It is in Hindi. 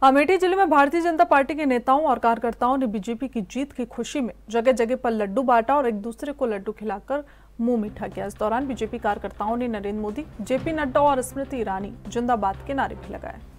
अमेठी जिले में भारतीय जनता पार्टी के नेताओं और कार्यकर्ताओं ने बीजेपी की जीत की खुशी में जगह जगह पर लड्डू बांटा और एक दूसरे को लड्डू खिलाकर मुंह मीठा किया। इस दौरान बीजेपी कार्यकर्ताओं ने नरेंद्र मोदी, जेपी नड्डा और स्मृति ईरानी जिंदाबाद के नारे भी लगाए।